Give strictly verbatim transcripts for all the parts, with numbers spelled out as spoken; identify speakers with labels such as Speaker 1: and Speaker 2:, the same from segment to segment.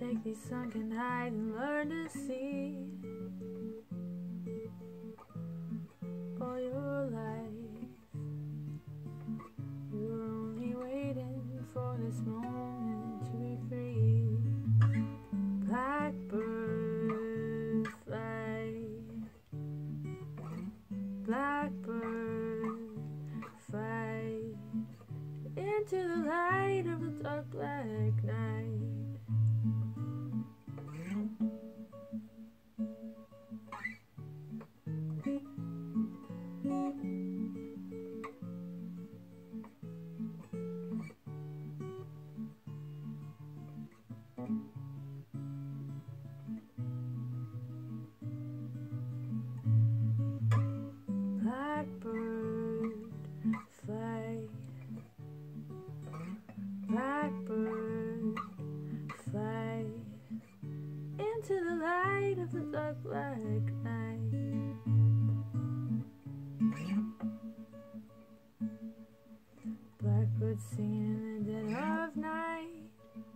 Speaker 1: Take these sunken eyes and learn to see. All your life, you were only waiting for this moment to be free. Blackbird fly, blackbird fly into the light of the dark black night. Blackbird fly, blackbird fly into the light of the dark black night. Blackbird singing in the dead of night.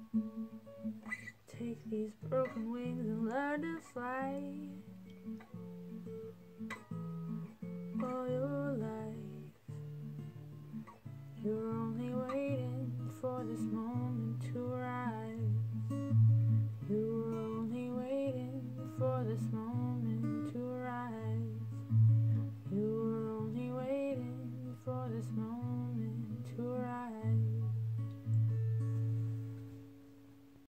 Speaker 1: Take these broken wings and learn to fly. All your life, you're only waiting for this moment.